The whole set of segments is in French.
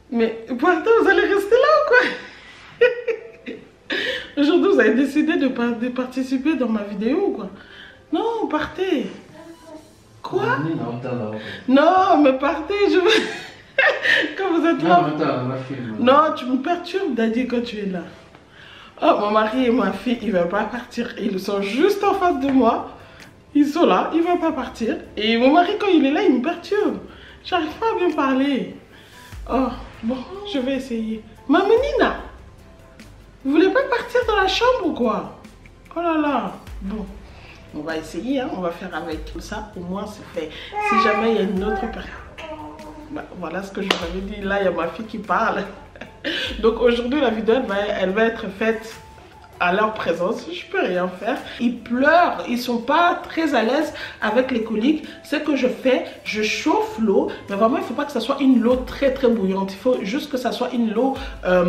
Mais pourtant, vous allez rester là ou quoi? Aujourd'hui, vous avez décidé de participer dans ma vidéo ou quoi? Non, partez. Quoi? Non, mais partez, je veux... Quand vous êtes là... Non, tu me perturbes, Daddy, quand tu es là. Oh, mon mari et ma fille, ils ne veulent pas partir. Ils sont juste en face de moi. Ils sont là, ils ne veulent pas partir. Et mon mari, quand il est là, il me perturbe. J'arrive pas à bien parler. Oh, bon, je vais essayer. Maman Nina, vous voulez pas partir dans la chambre ou quoi? Oh là là. Bon, on va essayer, hein. On va faire avec tout ça. Au moins, c'est fait. Si jamais il y a une autre personne... Bah, voilà ce que je vous avais dit. Là, il y a ma fille qui parle. Donc aujourd'hui, la vidéo, elle va être faite à leur présence. Je peux rien faire. Ils pleurent, ils sont pas très à l'aise avec les coliques. Ce que je fais, je chauffe l'eau, mais vraiment il faut pas que ça soit une eau très bouillante. Il faut juste que ça soit une eau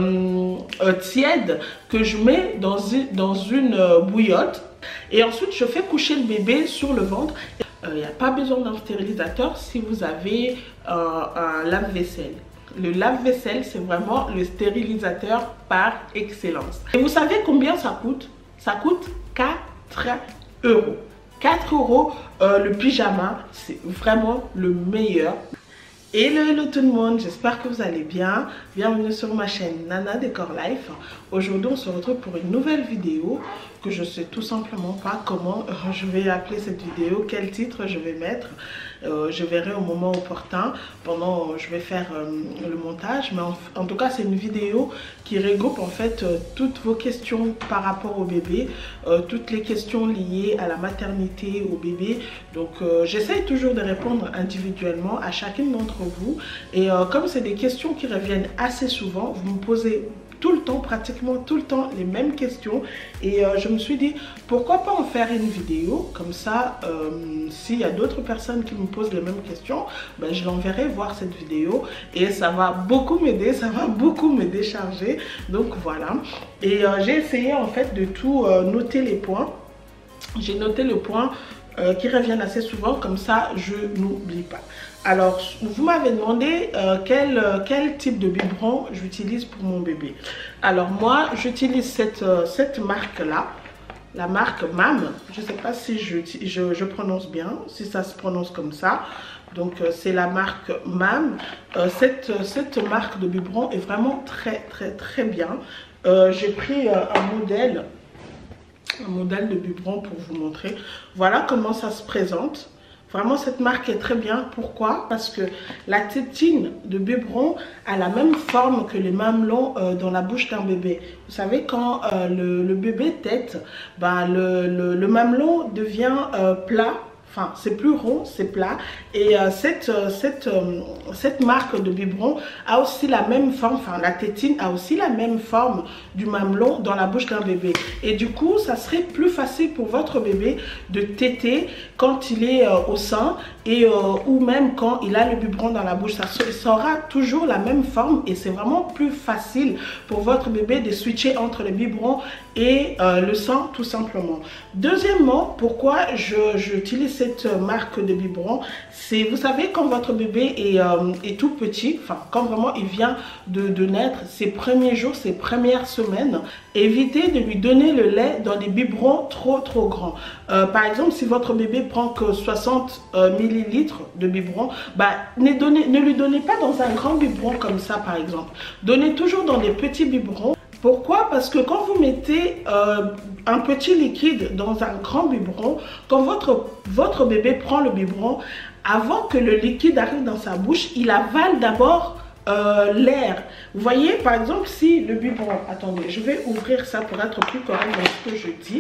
tiède que je mets dans une bouillotte. Et ensuite je fais coucher le bébé sur le ventre. Il n'y a pas besoin d'un stérilisateur si vous avez un lave-vaisselle. Le lave-vaisselle, c'est vraiment le stérilisateur par excellence. Et vous savez combien ça coûte? Ça coûte 4 €. 4 € le pyjama, c'est vraiment le meilleur. Hello tout le monde, j'espère que vous allez bien. Bienvenue sur ma chaîne Nana Décor Life. Aujourd'hui on se retrouve pour une nouvelle vidéo que je sais tout simplement pas comment je vais appeler cette vidéo, quel titre je vais mettre. Je verrai au moment opportun pendant je vais faire le montage, mais en tout cas c'est une vidéo qui regroupe en fait toutes vos questions par rapport au bébé, toutes les questions liées à la maternité, au bébé. Donc j'essaye toujours de répondre individuellement à chacune d'entre vous, et comme c'est des questions qui reviennent assez souvent, vous me posez tout le temps, pratiquement tout le temps, les mêmes questions, et je me suis dit pourquoi pas en faire une vidéo comme ça. S'il y a d'autres personnes qui me posent les mêmes questions, ben, je l'enverrai voir cette vidéo et ça va beaucoup m'aider, ça va beaucoup me décharger. Donc voilà, et j'ai essayé en fait de tout noter les points. J'ai noté le point qui reviennent assez souvent, comme ça je n'oublie pas. Alors vous m'avez demandé quel type de biberon j'utilise pour mon bébé. Alors moi j'utilise cette marque là, la marque MAM. Je ne sais pas si je prononce bien, si ça se prononce comme ça. Donc c'est la marque MAM. Cette marque de biberon est vraiment très bien. J'ai pris un modèle de biberon pour vous montrer. Voilà comment ça se présente. Vraiment cette marque est très bien. Pourquoi? Parce que la tétine de biberon a la même forme que les mamelons dans la bouche d'un bébé. Vous savez, quand le bébé tète, ben, le mamelon devient plat. Enfin, c'est plus rond, c'est plat. Et cette marque de biberon a aussi la même forme, enfin la tétine a aussi la même forme du mamelon dans la bouche d'un bébé. Et du coup, ça serait plus facile pour votre bébé de téter quand il est au sein, et ou même quand il a le biberon dans la bouche. Ça aura toujours la même forme, et c'est vraiment plus facile pour votre bébé de switcher entre le biberon et le sein, tout simplement. Deuxièmement, pourquoi j'utilise cette marque de biberon, c'est, vous savez, quand votre bébé est tout petit, enfin quand vraiment il vient de naître, ses premiers jours, ses premières semaines, évitez de lui donner le lait dans des biberons trop grands. Par exemple, si votre bébé prend que 60 ml de biberon, bah, ne lui donnez pas dans un grand biberon comme ça par exemple. Donnez toujours dans des petits biberons. Pourquoi? Parce que quand vous mettez un petit liquide dans un grand biberon, quand votre bébé prend le biberon, avant que le liquide arrive dans sa bouche, il avale d'abord l'air. Vous voyez, par exemple, si le biberon... Attendez, je vais ouvrir ça pour être plus correct dans ce que je dis.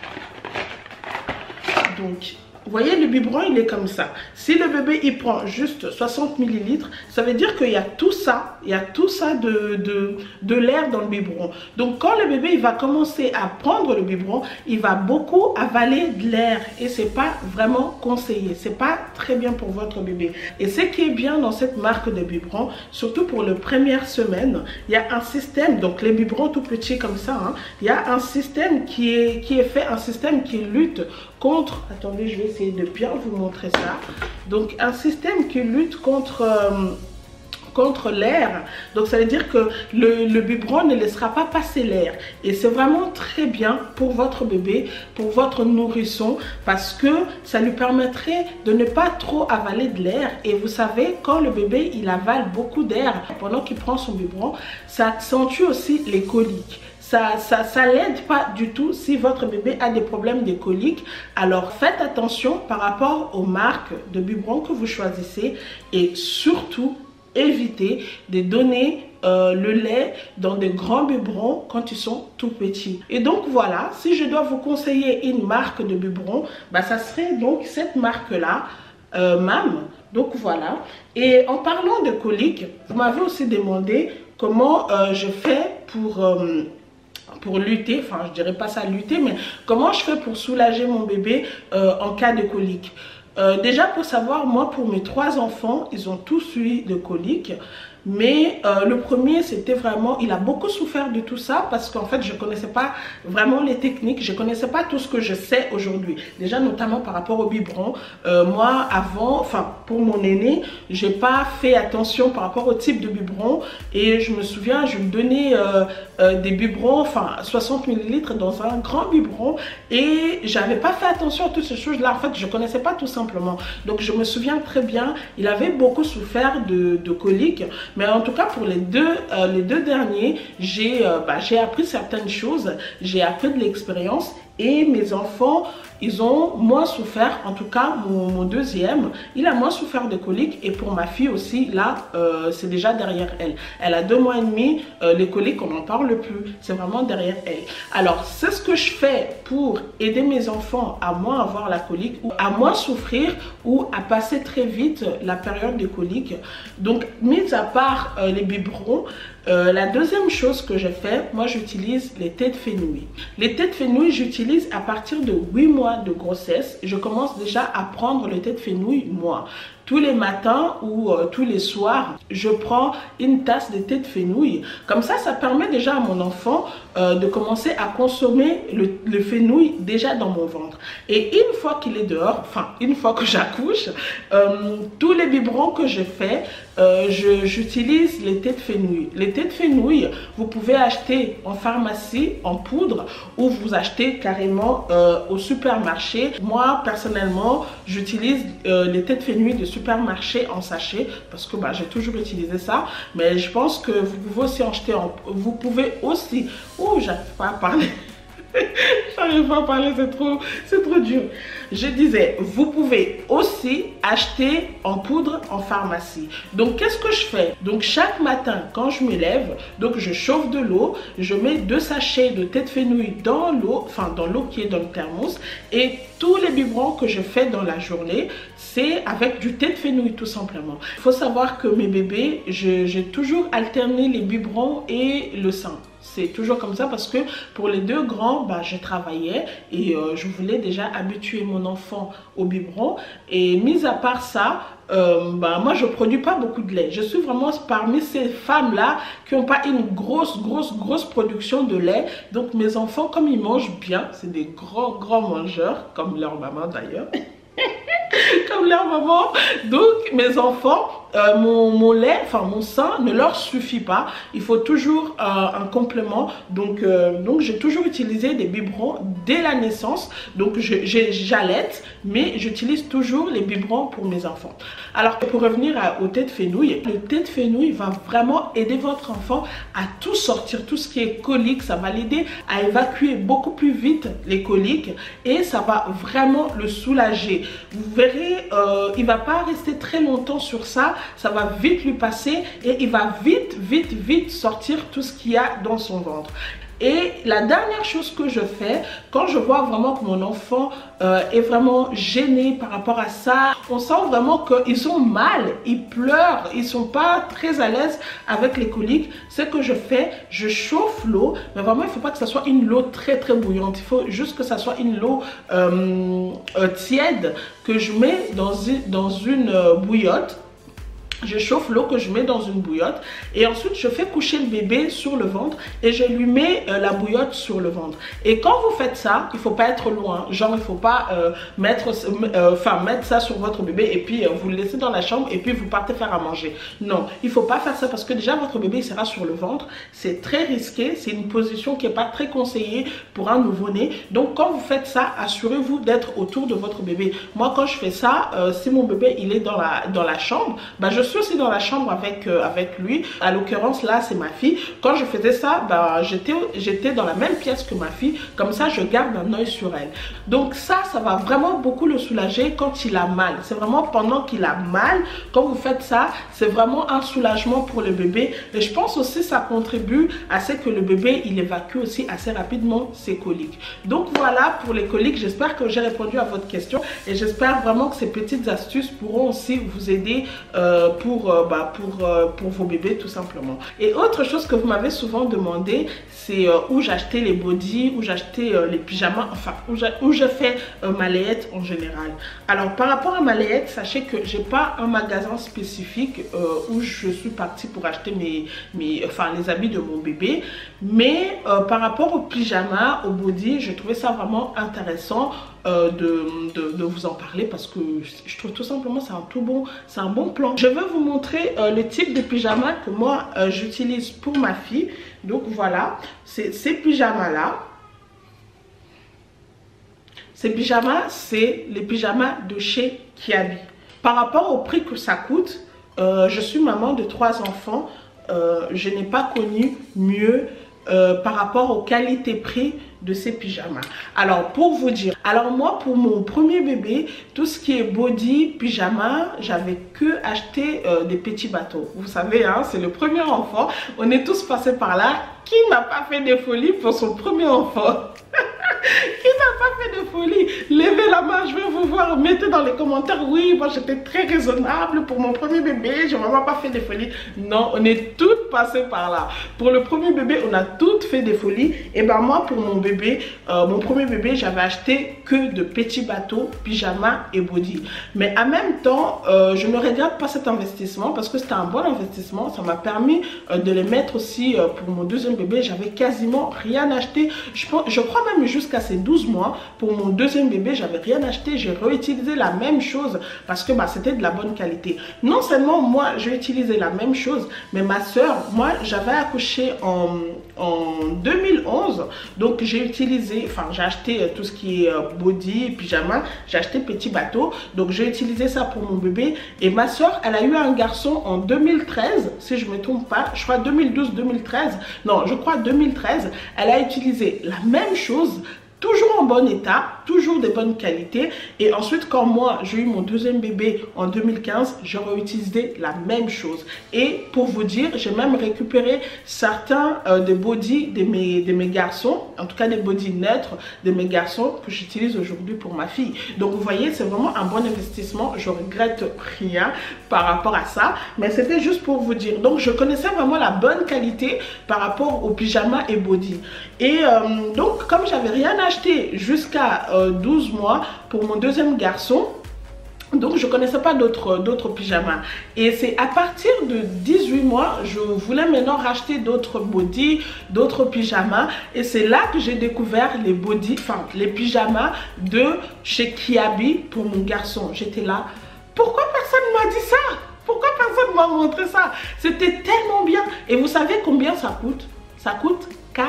Donc... Vous voyez, le biberon, il est comme ça. Si le bébé, il prend juste 60 ml, ça veut dire qu'il y a tout ça, de l'air dans le biberon. Donc, quand le bébé, il va commencer à prendre le biberon, il va beaucoup avaler de l'air. Et c'est pas vraiment conseillé. C'est pas très bien pour votre bébé. Et ce qui est bien dans cette marque de biberon, surtout pour les premières semaines, il y a un système, donc les biberons tout petits comme ça, hein, il y a un système qui est fait, un système qui lutte contre... Attendez, je vais essayer de bien vous montrer ça. Donc un système qui lutte contre contre l'air. Donc ça veut dire que le biberon ne laissera pas passer l'air. Et c'est vraiment très bien pour votre bébé, pour votre nourrisson, parce que ça lui permettrait de ne pas trop avaler de l'air. Et vous savez, quand le bébé il avale beaucoup d'air pendant qu'il prend son biberon, ça accentue aussi les coliques. Ça l'aide pas du tout si votre bébé a des problèmes de coliques. Alors faites attention par rapport aux marques de biberon que vous choisissez et surtout évitez de donner le lait dans des grands biberons quand ils sont tout petits. Et donc voilà, si je dois vous conseiller une marque de biberon, bah, ça serait donc cette marque-là, MAM. Donc voilà. Et en parlant de coliques, vous m'avez aussi demandé comment je fais pour lutter, enfin je dirais pas ça lutter, mais comment je fais pour soulager mon bébé en cas de colique. Déjà pour savoir, moi pour mes 3 enfants, ils ont tous eu de coliques. Mais le premier, c'était vraiment, il a beaucoup souffert de tout ça parce qu'en fait, je ne connaissais pas vraiment les techniques, je ne connaissais pas tout ce que je sais aujourd'hui. Déjà, notamment par rapport au biberon. Moi, avant, enfin, pour mon aîné, je n'ai pas fait attention par rapport au type de biberon. Et je me souviens, je lui donnais des biberons, enfin, 60 ml dans un grand biberon. Et je n'avais pas fait attention à toutes ces choses-là. En fait, je ne connaissais pas tout simplement. Donc, je me souviens très bien, il avait beaucoup souffert de coliques. Mais en tout cas, pour les deux derniers, j'ai appris certaines choses, j'ai appris de l'expérience et mes enfants, ils ont moins souffert. En tout cas, mon deuxième, il a moins souffert de coliques. Et pour ma fille aussi, là, c'est déjà derrière elle. Elle a 2 mois et demi, les coliques, on n'en parle plus. C'est vraiment derrière elle. Alors, c'est ce que je fais pour aider mes enfants à moins avoir la colique, ou à moins souffrir, ou à passer très vite la période de colique. Donc, mis à part les biberons, la deuxième chose que je fais, moi j'utilise les thés de fenouil. Les thés de fenouil, j'utilise à partir de 8 mois de grossesse. Je commence déjà à prendre le thé de fenouil, moi. Tous les matins ou tous les soirs, je prends une tasse de thé de fenouil. Comme ça permet déjà à mon enfant de commencer à consommer le fenouil déjà dans mon ventre. Et une fois qu'il est dehors, enfin une fois que j'accouche, tous les biberons que je fais, j'utilise les thés de fenouil. Les thés de fenouil, vous pouvez acheter en pharmacie, en poudre, ou vous achetez carrément au supermarché. Moi, personnellement, j'utilise les thés de fenouil de supermarché en sachet parce que j'ai toujours utilisé ça. Mais je pense que vous pouvez aussi acheter, vous pouvez aussi... Oh, j'arrive pas à parler. J'arrive pas à parler, c'est trop dur. Je disais, vous pouvez aussi acheter en poudre en pharmacie. Donc, qu'est-ce que je fais? Donc, chaque matin, quand je me lève, donc je chauffe de l'eau, je mets 2 sachets de thé de fenouil dans l'eau, enfin dans l'eau qui est dans le thermos, et tous les biberons que je fais dans la journée, c'est avec du thé de fenouil tout simplement. Il faut savoir que mes bébés, j'ai toujours alterné les biberons et le sein. C'est toujours comme ça parce que pour les 2 grands, je travaillais et je voulais déjà habituer mon enfant au biberon. Et mis à part ça, moi je produis pas beaucoup de lait. Je suis vraiment parmi ces femmes-là qui n'ont pas une grosse production de lait. Donc mes enfants, comme ils mangent bien, c'est des grands mangeurs, comme leur maman d'ailleurs. Comme leur maman. Donc mes enfants, mon lait, enfin mon sein ne leur suffit pas. Il faut toujours un complément. Donc j'ai toujours utilisé des biberons dès la naissance. Donc j'allaite, mais j'utilise toujours les biberons pour mes enfants. Alors pour revenir au thé de fenouil, le thé de fenouil va vraiment aider votre enfant à tout sortir, tout ce qui est colique. Ça va l'aider à évacuer beaucoup plus vite les coliques et ça va vraiment le soulager. Vous verrez, il va pas rester très longtemps sur ça. Ça va vite lui passer et il va vite sortir tout ce qu'il y a dans son ventre. Et la dernière chose que je fais, quand je vois vraiment que mon enfant est vraiment gêné par rapport à ça, on sent vraiment qu'ils ont mal, ils pleurent, ils sont pas très à l'aise avec les coliques, ce que je fais, je chauffe l'eau, mais vraiment il ne faut pas que ça soit une eau très bouillante, il faut juste que ça soit une eau tiède que je mets dans une bouillotte. Je chauffe l'eau que je mets dans une bouillotte et ensuite je fais coucher le bébé sur le ventre et je lui mets la bouillotte sur le ventre. Et quand vous faites ça, il ne faut pas être loin, genre il ne faut pas mettre ça sur votre bébé et puis vous le laissez dans la chambre et puis vous partez faire à manger. Non, il ne faut pas faire ça parce que déjà votre bébé il sera sur le ventre, c'est très risqué, c'est une position qui n'est pas très conseillée pour un nouveau-né. Donc quand vous faites ça, assurez-vous d'être autour de votre bébé. Moi quand je fais ça, si mon bébé il est dans la chambre, bah, je suis aussi dans la chambre avec lui. À l'occurrence là c'est ma fille. Quand je faisais ça, bah, j'étais dans la même pièce que ma fille, comme ça je garde un œil sur elle. Donc ça va vraiment beaucoup le soulager quand il a mal. C'est vraiment pendant qu'il a mal, quand vous faites ça, c'est vraiment un soulagement pour le bébé. Et je pense aussi ça contribue à ce que le bébé il évacue aussi assez rapidement ses coliques. Donc voilà pour les coliques, j'espère que j'ai répondu à votre question et j'espère vraiment que ces petites astuces pourront aussi vous aider pour vos bébés tout simplement. Et autre chose que vous m'avez souvent demandé, c'est où j'achetais les bodys, où j'achetais les pyjamas, enfin où je fais ma layette en général. Alors par rapport à ma layette, sachez que j'ai pas un magasin spécifique où je suis partie pour acheter les habits de mon bébé, mais par rapport aux pyjamas, aux bodys, je trouvais ça vraiment intéressant de vous en parler parce que je trouve tout simplement c'est un bon plan. Je vais vous montrer le type de pyjama que moi j'utilise pour ma fille. Donc voilà, c'est ces pyjamas là. Ces pyjamas, c'est les pyjamas de chez Kiabi. Par rapport au prix que ça coûte, je suis maman de 3 enfants. Je n'ai pas connu mieux par rapport aux qualités-prix de ces pyjamas. Alors pour vous dire, alors moi pour mon premier bébé, tout ce qui est body, pyjama, j'avais que acheté des petits bateaux. Vous savez, hein, c'est le premier enfant. On est tous passés par là. Qui n'a pas fait des folies pour son premier enfant? Qui n'a pas fait de folie? Levez la main, je vais vous voir. Mettez dans les commentaires, oui, moi j'étais très raisonnable pour mon premier bébé, j'ai vraiment pas fait de folie. Non, on est toutes passées par là. Pour le premier bébé, on a toutes fait des folies. Et ben moi, pour mon bébé, mon premier bébé, j'avais acheté que de petits bateaux, pyjama et body. Mais en même temps, je ne regrette pas cet investissement parce que c'était un bon investissement. Ça m'a permis de les mettre aussi pour mon deuxième bébé. J'avais quasiment rien acheté. Je crois même jusqu'à ces 12 mois, pour mon deuxième bébé, j'avais rien acheté. J'ai réutilisé la même chose parce que bah, c'était de la bonne qualité. Non seulement moi, j'ai utilisé la même chose, mais ma soeur, moi, j'avais accouché en 2011. Donc, j'ai utilisé, enfin, j'ai acheté tout ce qui est body, pyjama. J'ai acheté petit bateau. Donc, j'ai utilisé ça pour mon bébé. Et ma soeur, elle a eu un garçon en 2013, si je ne me trompe pas. Je crois 2012-2013. Non, je crois 2013. Elle a utilisé la même chose, toujours en bon état, toujours de bonne qualité. Et ensuite, quand moi j'ai eu mon deuxième bébé en 2015, j'ai réutilisé la même chose. Et pour vous dire, j'ai même récupéré certains des bodys de mes garçons, en tout cas des bodys neutres de mes garçons que j'utilise aujourd'hui pour ma fille. Donc vous voyez, c'est vraiment un bon investissement. Je regrette rien par rapport à ça, mais c'était juste pour vous dire. Donc je connaissais vraiment la bonne qualité par rapport aux pyjamas et body. Et donc comme j'avais rien acheté jusqu'à 12 mois pour mon deuxième garçon, donc je connaissais pas d'autres pyjamas. Et c'est à partir de 18 mois, je voulais maintenant racheter d'autres bodys, d'autres pyjamas. Et c'est là que j'ai découvert les bodys, enfin les pyjamas de chez Kiabi pour mon garçon. J'étais là, pourquoi personne m'a dit ça? Pourquoi personne m'a montré ça? C'était tellement bien. Et vous savez combien ça coûte? Ça coûte 4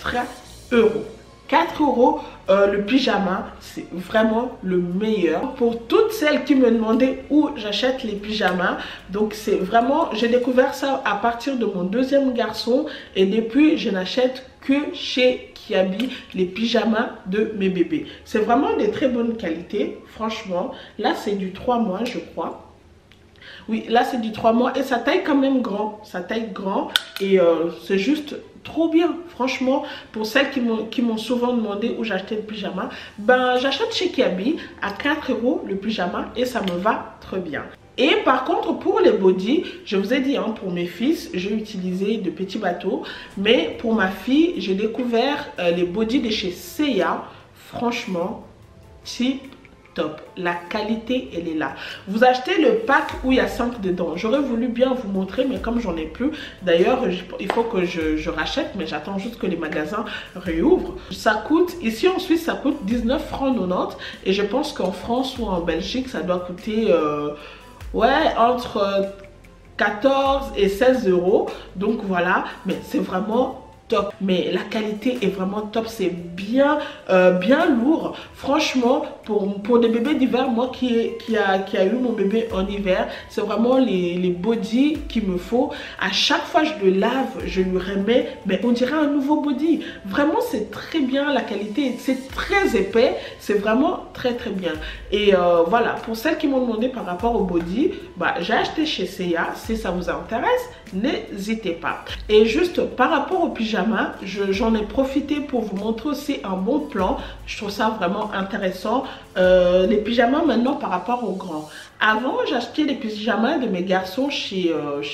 €. 4 € le pyjama, c'est vraiment le meilleur. Pour toutes celles qui me demandaient où j'achète les pyjamas, donc c'est vraiment, j'ai découvert ça à partir de mon deuxième garçon et depuis je n'achète que chez Kiabi les pyjamas de mes bébés. C'est vraiment de très bonne qualité, franchement. Là c'est du 3 mois je crois. Oui, là c'est du 3 mois et ça taille quand même grand. Ça taille grand et c'est juste trop bien. Franchement, pour celles qui m'ont souvent demandé où j'achetais le pyjama, ben j'achète chez Kiabi à 4 € le pyjama et ça me va très bien. Et par contre pour les bodys, je vous ai dit hein, pour mes fils j'ai utilisé de petits bateaux, mais pour ma fille j'ai découvert les bodys de chez Seiya. Franchement, type top. La qualité, elle est là. Vous achetez le pack où il y a 5 dedans. J'aurais voulu bien vous montrer, mais comme j'en ai plus, d'ailleurs, il faut que je rachète, mais j'attends juste que les magasins réouvrent. Ça coûte, ici en Suisse, ça coûte 19 francs 90. Et je pense qu'en France ou en Belgique, ça doit coûter, ouais, entre 14 et 16 euros. Donc voilà, mais c'est vraiment top, mais la qualité est vraiment top, c'est bien bien lourd. Franchement, pour des bébés d'hiver, moi qui a eu mon bébé en hiver, c'est vraiment les body qu'il me faut. À chaque fois je le lave, je lui remets, mais on dirait un nouveau body. Vraiment, c'est très bien, la qualité, c'est très épais, c'est vraiment très bien. Et voilà, pour celles qui m'ont demandé par rapport au body, bah, j'ai acheté chez Seya. Si ça vous intéresse, n'hésitez pas. Et juste par rapport au pyjama, j'en ai profité pour vous montrer aussi un bon plan. Je trouve ça vraiment intéressant. Les pyjamas maintenant par rapport aux grands. Avant, j'achetais les pyjamas de mes garçons chez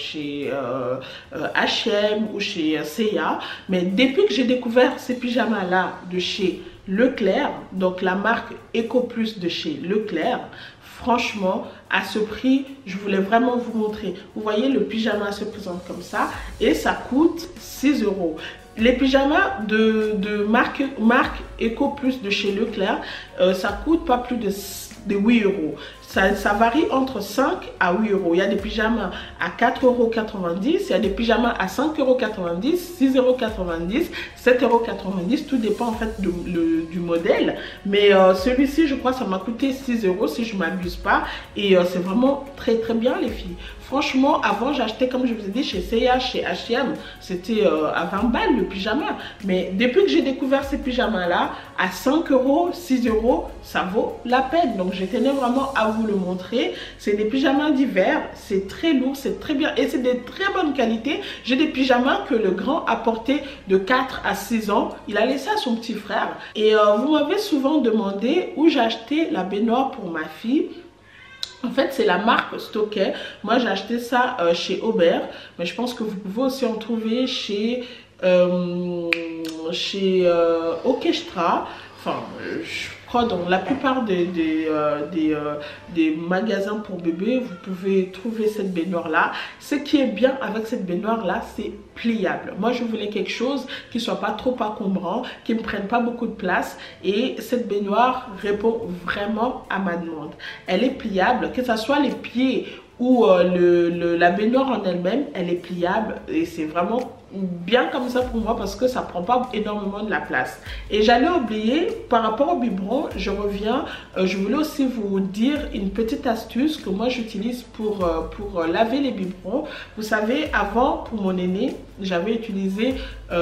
H&M ou chez Seya. Mais depuis que j'ai découvert ces pyjamas-là de chez Leclerc, donc la marque Eco Plus de chez Leclerc, franchement, à ce prix, je voulais vraiment vous montrer. Vous voyez, le pyjama se présente comme ça et ça coûte 6 euros. Les pyjamas de marque Eco Plus de chez Leclerc, ça coûte pas plus de 8 euros. Ça varie entre 5 à 8 euros. Il y a des pyjamas à 4,90 euros, il y a des pyjamas à 5,90 euros, 6,90 euros, 7,90 euros. Tout dépend en fait du modèle. Mais celui-ci, je crois, ça m'a coûté 6 euros si je ne m'abuse pas. Et c'est vraiment très bien les filles. Franchement, avant, j'achetais, comme je vous ai dit, chez Seya, chez H&M, c'était à 20 balles le pyjama. Mais depuis que j'ai découvert ces pyjamas-là, à 5 euros, 6 euros, ça vaut la peine. Donc, je tenais vraiment à vous le montrer. C'est des pyjamas d'hiver, c'est très lourd, c'est très bien et c'est de très bonne qualité. J'ai des pyjamas que le grand a porté de 4 à 6 ans. Il a laissé à son petit frère. Et vous m'avez souvent demandé où j'ai acheté la baignoire pour ma fille. En fait, c'est la marque Stocker. Moi, j'ai acheté ça chez Aubert. Mais je pense que vous pouvez aussi en trouver chez Orchestra. Enfin, je crois dans la plupart des magasins pour bébés, vous pouvez trouver cette baignoire-là. Ce qui est bien avec cette baignoire-là, c'est pliable. Moi, je voulais quelque chose qui ne soit pas trop encombrant, qui ne me prenne pas beaucoup de place. Et cette baignoire répond vraiment à ma demande. Elle est pliable, que ce soit les pieds ou la baignoire en elle-même, elle est pliable. Et c'est vraiment bien comme ça pour moi parce que ça prend pas énormément de la place. Et j'allais oublier, par rapport au biberon, je reviens, je voulais aussi vous dire une petite astuce que moi j'utilise pour laver les biberons. Vous savez, avant, pour mon aîné, j'avais utilisé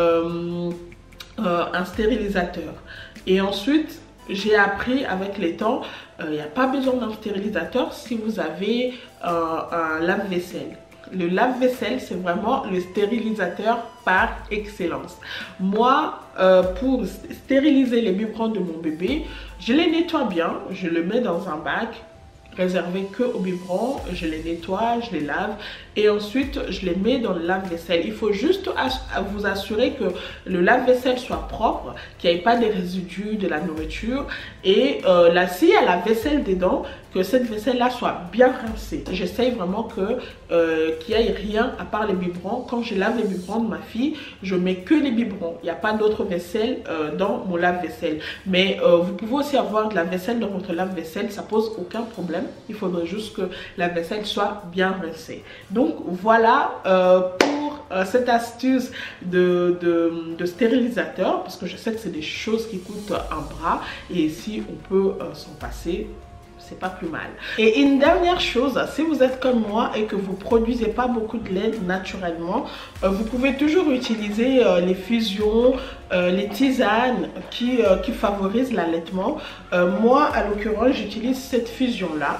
un stérilisateur. Et ensuite, j'ai appris avec les temps, il n'y a pas besoin d'un stérilisateur si vous avez un lave-vaisselle. Le lave-vaisselle, c'est vraiment le stérilisateur par excellence. Moi, pour stériliser les biberons de mon bébé, je les nettoie bien, je le mets dans un bac réservé que au biberon, je les nettoie, je les lave et ensuite je les mets dans le lave-vaisselle. Il faut juste vous assurer que le lave-vaisselle soit propre, qu'il n'y ait pas des résidus de la nourriture et là, s'il y a la vaisselle dedans, que cette vaisselle-là soit bien rincée. J'essaye vraiment qu'il n'y ait rien à part les biberons. Quand je lave les biberons de ma fille, je mets que les biberons. Il n'y a pas d'autre vaisselle dans mon lave-vaisselle. Mais vous pouvez aussi avoir de la vaisselle dans votre lave-vaisselle, ça pose aucun problème. Il faudrait juste que la vaisselle soit bien rincée. Donc voilà pour cette astuce de stérilisateur, parce que je sais que c'est des choses qui coûtent un bras et ici on peut s'en passer. C'est pas plus mal. Et une dernière chose, si vous êtes comme moi et que vous produisez pas beaucoup de lait naturellement, vous pouvez toujours utiliser les fusions, les tisanes qui favorisent l'allaitement. Moi, à l'occurrence, j'utilise cette fusion-là.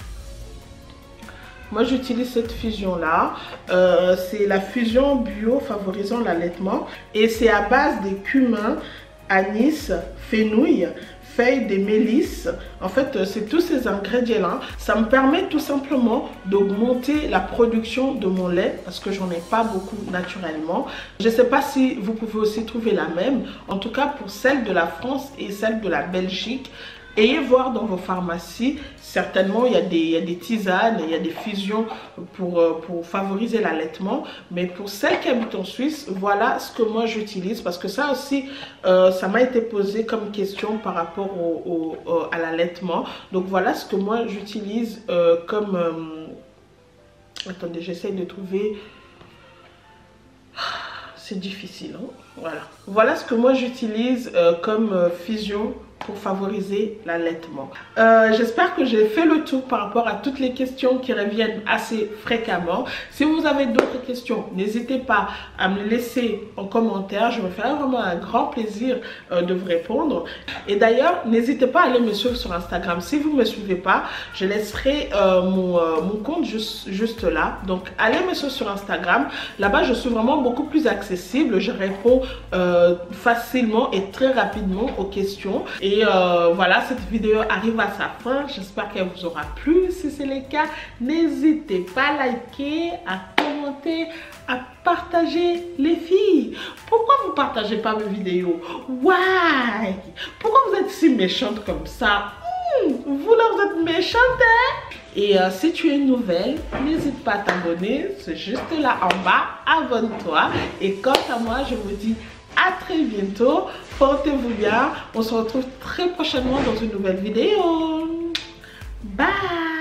Moi, j'utilise cette fusion-là. C'est la fusion bio favorisant l'allaitement. Et c'est à base de cumin, anis, fenouil, feuilles de mélisse. En fait, c'est tous ces ingrédients-là. Ça me permet tout simplement d'augmenter la production de mon lait parce que j'en ai pas beaucoup naturellement. Je ne sais pas si vous pouvez aussi trouver la même. En tout cas, pour celle de la France et celle de la Belgique, ayez voir dans vos pharmacies. Certainement, il y a des tisanes, il y a des fusions pour favoriser l'allaitement. Mais pour celles qui habitent en Suisse, voilà ce que moi j'utilise. Parce que ça aussi, ça m'a été posé comme question par rapport à l'allaitement. Donc voilà ce que moi j'utilise comme... attendez, j'essaye de trouver... C'est difficile, hein? Voilà ce que moi j'utilise comme fusion pour favoriser l'allaitement. J'espère que j'ai fait le tour par rapport à toutes les questions qui reviennent assez fréquemment. Si vous avez d'autres questions, n'hésitez pas à me les laisser en commentaire. Je me ferai vraiment un grand plaisir de vous répondre. Et d'ailleurs, n'hésitez pas à aller me suivre sur Instagram. Si vous ne me suivez pas, je laisserai mon compte juste là. Donc, allez me suivre sur Instagram. Là-bas, je suis vraiment beaucoup plus accessible. Je réponds facilement et très rapidement aux questions. Et voilà, cette vidéo arrive à sa fin. J'espère qu'elle vous aura plu. Si c'est le cas, n'hésitez pas à liker, à commenter, à partager les filles. Pourquoi vous ne partagez pas mes vidéos? Why? Pourquoi vous êtes si méchante comme ça? Vous là, vous êtes méchante, hein? Et si tu es nouvelle, n'hésite pas à t'abonner. C'est juste là en bas. Abonne-toi. Et quant à moi, je vous dis à très bientôt. Portez-vous bien. On se retrouve très prochainement dans une nouvelle vidéo. Bye.